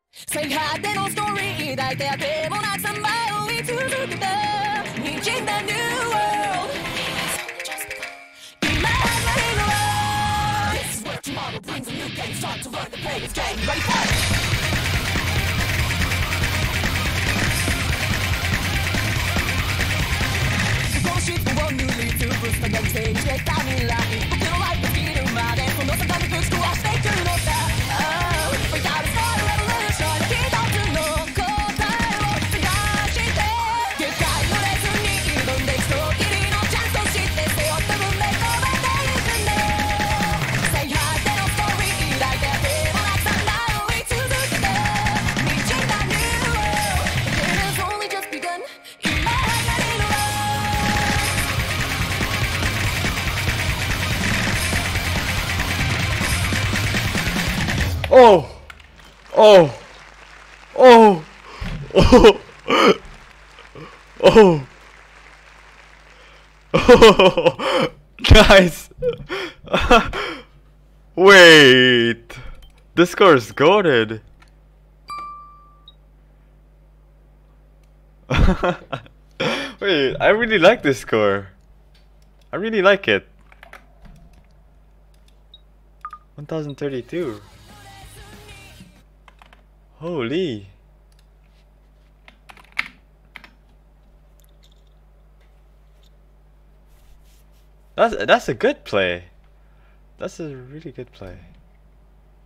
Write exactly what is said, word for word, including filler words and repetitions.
最果てのストーリー抱いてあてもなくさまよい続けた滲んだ New World 今始まりの Rise Where tomorrow brings a new game Start to learn the play this game Ready for it Bullshit を塗りつぶす中に整理してた未来僕のライフが尽きるまでこの坂にぶち壊していくのだ Oh, we gotta start a revolution 一つの答えを探して限界のレースに挑んで一きりのチャンスとして背負った分類飛べてゆくんだ最果てのストーリー抱いてあてもなくさまよい続けた滲んだ New World It has only just begun 今始まりの Oh! Oh! Oh! Oh! Oh! Oh! Guys! Wait! This score is goated! Wait, I really like this score. I really like it. one thousand thirty-two. Holy. That's that's a good play. That's a really good play.